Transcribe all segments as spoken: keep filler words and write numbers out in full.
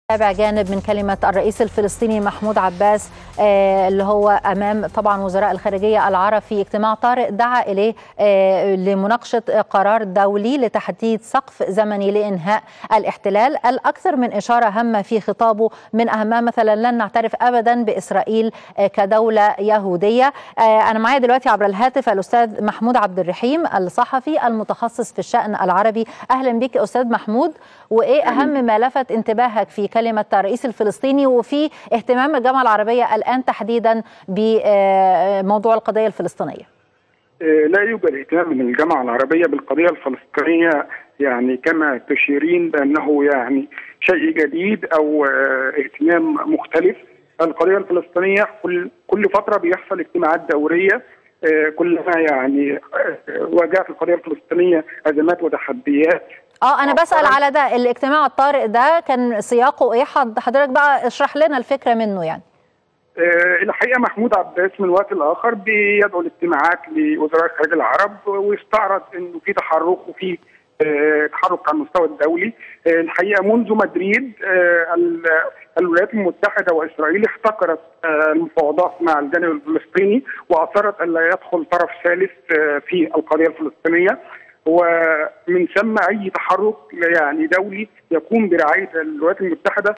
تابع جانب من كلمة الرئيس الفلسطيني محمود عباس آه اللي هو أمام طبعا وزراء الخارجية العرب في اجتماع طارئ دعا إليه آه لمناقشة قرار دولي لتحديد سقف زمني لإنهاء الاحتلال. الأكثر من إشارة هامة في خطابه، من أهمها مثلا لن نعترف أبدا بإسرائيل آه كدولة يهودية. آه أنا معايا دلوقتي عبر الهاتف الأستاذ محمود عبد الرحيم الصحفي المتخصص في الشأن العربي. أهلا بك أستاذ محمود. وإيه أهم ما لفت انتباهك في كلمة الرئيس الفلسطيني وفي اهتمام الجامعة العربية الآن تحديدا بموضوع القضية الفلسطينية؟ لا يوجد اهتمام من الجامعة العربية بالقضية الفلسطينية يعني كما تشيرين بأنه يعني شيء جديد أو اهتمام مختلف. القضية الفلسطينية كل كل فترة بيحصل اجتماعات دورية، كلما يعني واجهت القضية الفلسطينية أزمات وتحديات. اه انا بسأل على ده، الاجتماع الطارئ ده كان سياقه ايه؟ حضرتك بقى اشرح لنا الفكرة منه. يعني أه الحقيقة محمود عباس من وقت لآخر بيدعو الاجتماعات لوزراء الخارجية العرب ويستعرض انه في تحرك وفي أه تحرك على المستوى الدولي. أه الحقيقة منذ مدريد أه الولايات المتحدة وإسرائيل احتكرت أه المفاوضات مع الجانب الفلسطيني وأصرت ألا يدخل طرف ثالث أه في القضية الفلسطينية، ومن ثم اي تحرك يعني دولي يكون برعايه الولايات المتحده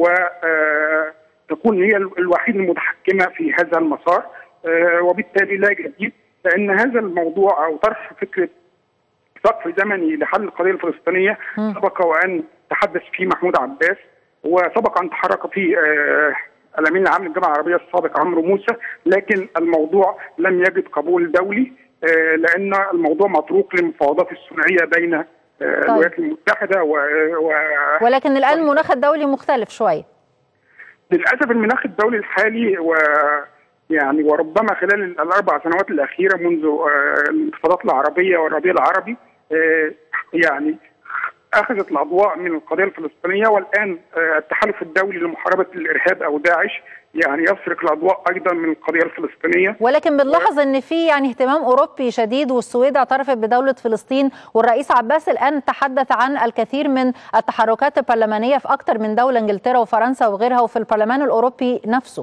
وتكون هي الوحيده المتحكمه في هذا المسار، وبالتالي لا جديد، لان هذا الموضوع او طرح فكره سقف زمني لحل القضيه الفلسطينيه سبق وان تحدث فيه محمود عباس، وسبق ان تحرك فيه الامين العام للجامعه العربيه السابق عمرو موسى، لكن الموضوع لم يجد قبول دولي لأن الموضوع مطروق للمفاوضات الثنائية بين طيب. الولايات المتحدة و... و... ولكن الآن المناخ الدولي مختلف شوية. للأسف المناخ الدولي الحالي و يعني وربما خلال الأربع سنوات الأخيرة منذ الانتفاضات العربية والربيع العربي يعني أخذت الأضواء من القضية الفلسطينية، والآن التحالف الدولي لمحاربة الإرهاب أو داعش يعني يسرق الأضواء أيضا من القضية الفلسطينية. ولكن بنلاحظ و... أن في يعني اهتمام أوروبي شديد، والسويد اعترفت بدولة فلسطين، والرئيس عباس الآن تحدث عن الكثير من التحركات البرلمانية في أكثر من دولة، إنجلترا وفرنسا وغيرها، وفي البرلمان الأوروبي نفسه.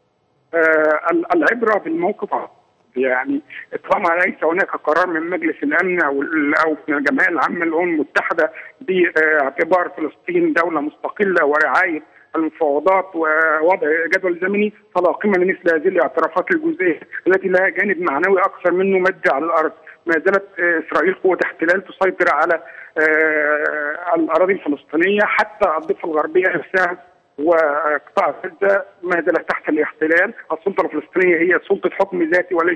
آه العبرة بالموقف، يعني طالما ليس هناك قرار من مجلس الامن او او من الجمعيه العامه للامم المتحده باعتبار فلسطين دوله مستقله ورعايه المفاوضات ووضع جدول زمني، فلا قيمه لمثل هذه الاعترافات الجزئيه التي لها جانب معنوي اكثر منه مادي على الارض. ما زالت اسرائيل قوه احتلال تسيطر على الاراضي الفلسطينيه، حتى الضفه الغربيه نفسها وقطاع غزه ما زالت تحت الاحتلال. السلطه الفلسطينيه هي سلطه حكم ذاتي وليس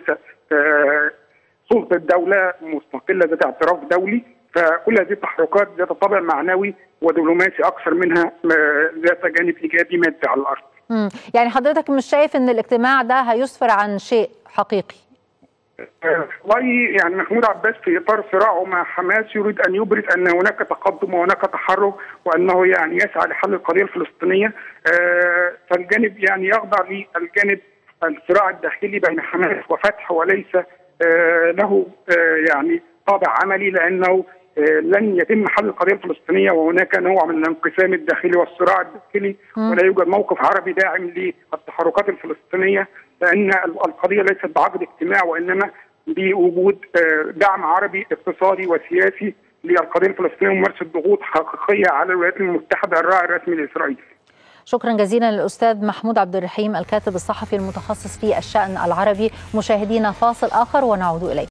سلطه دوله مستقله ذات اعتراف دولي، فكل هذه التحركات ذات طابع معنوي ودبلوماسي اكثر منها ذات جانب ايجابي مادي على الارض. امم يعني حضرتك مش شايف ان الاجتماع ده هيسفر عن شيء حقيقي؟ والله يعني محمود عباس في اطار صراعه مع حماس يريد ان يبرز ان هناك تقدم وهناك تحرك، وانه يعني يسعى لحل القضيه الفلسطينيه، فالجانب يعني يخضع للجانب الصراع الداخلي بين حماس وفتح، وليس له يعني طابع عملي، لانه لن يتم حل القضيه الفلسطينيه وهناك نوع من الانقسام الداخلي والصراع الداخلي، ولا يوجد موقف عربي داعم للتحركات الفلسطينيه، لان القضيه ليست بعقد اجتماع وانما بوجود دعم عربي اقتصادي وسياسي للقضيه الفلسطينيه وممارسه ضغوط حقيقيه على الولايات المتحده الراعي الرسمي لاسرائيل. شكرا جزيلا للأستاذ محمود عبد الرحيم الكاتب الصحفي المتخصص في الشأن العربي. مشاهدينا فاصل آخر ونعود إليكم.